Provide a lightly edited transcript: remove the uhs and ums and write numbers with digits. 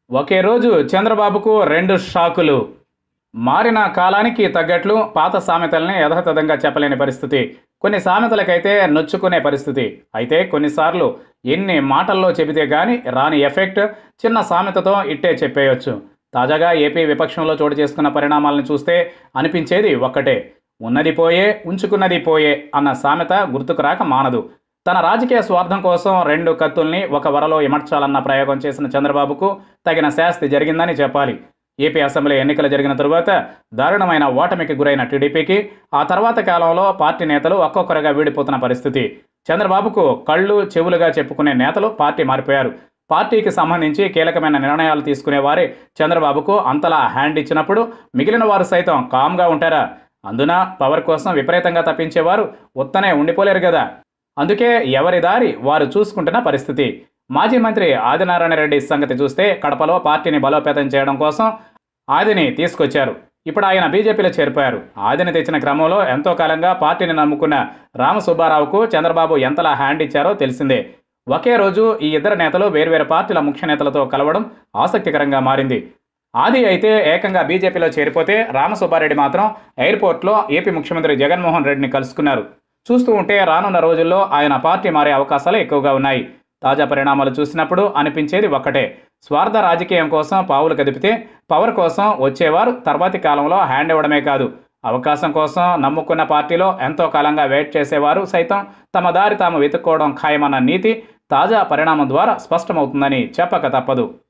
ఒకే రోజు చంద్రబాబుకు రెండు షాకులు. మారిన కాలానికి తగ్గట్లు పాత సామెతల్ని యథాతథంగా చెప్పలేని పరిస్థితి. కొన్ని సామెతలకైతే నొచ్చుకునే పరిస్థితి. అయితే కొన్నిసార్లు ఎన్ని మాటల్లో చెబితే గాని రాని ఎఫెక్ట్ చిన్న సామెతతో ఇట్టే చెప్పేయొచ్చు. తాజాగా ఏపీ విపక్షంలో చోటు చేసుకున్న పరిణామాలను చూస్తే అనిపించేది ఒక్కటే. ఉన్నది పోయే, ఉంచుకున్నది పోయే అన్న సామెత గుర్తుకు రాక మానదు. తన రాజకీయ స్వార్థం కోసం రెండు కత్తుల్ని ఒక వరలో ఇమర్చాలన్న ప్రయోగం చేసిన చంద్రబాబుకు తగిన శాస్తి జరిగిందని చెప్పాలి. ఏపీ అసెంబ్లీ ఎన్నికలు జరిగిన తరువాత దారుణమైన ఓటమికి గురైన టీడీపీకి ఆ తర్వాత కాలంలో పార్టీ నేతలు ఒక్కొక్కరుగా వీడిపోతున్న పరిస్థితి. చంద్రబాబుకు కళ్ళు చెవులుగా చెప్పుకునే నేతలు పార్టీ మారిపోయారు. పార్టీకి సంబంధించి కీలకమైన నిర్ణయాలు తీసుకునేవారే చంద్రబాబుకు అంతలా హ్యాండ్ ఇచ్చినప్పుడు మిగిలిన వారు సైతం కామ్గా ఉంటారా? అందున పవర్ కోసం విపరీతంగా తప్పించేవారు ఉత్తనే ఉండిపోలేరు కదా. అందుకే ఎవరి దారి వారు చూసుకుంటున్న పరిస్థితి. మాజీ మంత్రి ఆదినారాయణ రెడ్డి సంగతి చూస్తే కడపలో పార్టీని బలోపేతం చేయడం కోసం ఆదిని తీసుకొచ్చారు. ఇప్పుడు ఆయన బీజేపీలో చేరిపోయారు. ఆదిని తెచ్చిన క్రమంలో ఎంతో కాలంగా పార్టీని నమ్ముకున్న రామ సుబ్బారావుకు చంద్రబాబు ఎంతలా హ్యాండ్ ఇచ్చారో తెలిసిందే. ఒకే రోజు ఈ ఇద్దరు నేతలు వేర్వేరు పార్టీల ముఖ్య నేతలతో కలవడం ఆసక్తికరంగా మారింది. ఆది అయితే ఏకంగా బీజేపీలో చేరిపోతే రామసుబ్బారెడ్డి మాత్రం ఎయిర్పోర్ట్లో ఏపీ ముఖ్యమంత్రి జగన్మోహన్ రెడ్డిని కలుసుకున్నారు. చూస్తూ ఉంటే రానున్న రోజుల్లో ఆయన పార్టీ మారే అవకాశాలు ఎక్కువగా ఉన్నాయి. తాజా పరిణామాలు చూసినప్పుడు అనిపించేది ఒక్కటే. స్వార్థ రాజకీయం కోసం పావులు కదిపితే పవర్ కోసం వచ్చేవారు తర్వాతి కాలంలో హ్యాండ్ ఇవ్వడమే కాదు, అవకాశం కోసం నమ్ముకున్న పార్టీలో ఎంతో కాలంగా వెయిట్ చేసేవారు సైతం తమ దారి తాము వెతుక్కోవడం ఖాయమన్న నీతి తాజా పరిణామం ద్వారా స్పష్టమవుతుందని చెప్పక తప్పదు.